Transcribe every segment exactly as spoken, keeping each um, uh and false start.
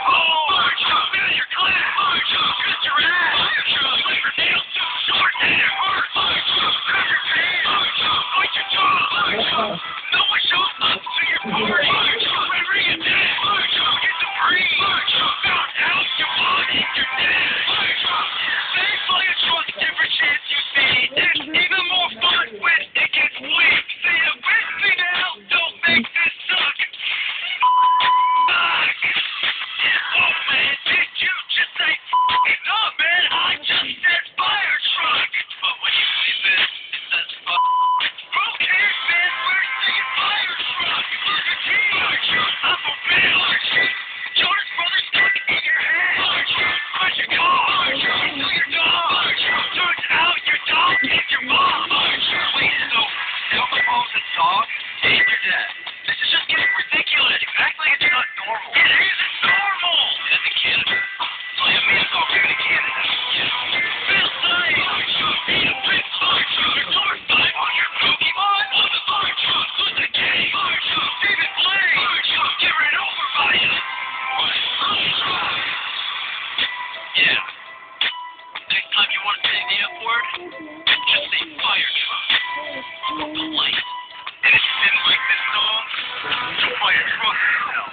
Yeah. Next time you want to say the F word, just say Firetruck. Polite. And if you didn't like this song, you'll Firetruck yourself.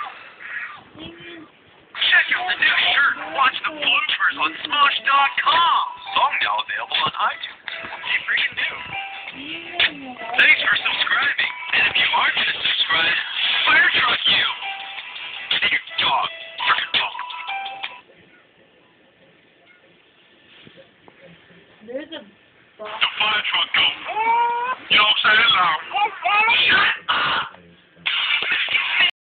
Check out the new shirt and watch the bloopers on Smosh dot com. Song now available on iTunes. Hey, freaking new. Thanks for subscribing. And if you aren't going to subscribe, Firetruck you. And your dog. Frickin' dog. There's a box. The Firetruck go, you know what I'm saying? Like, shut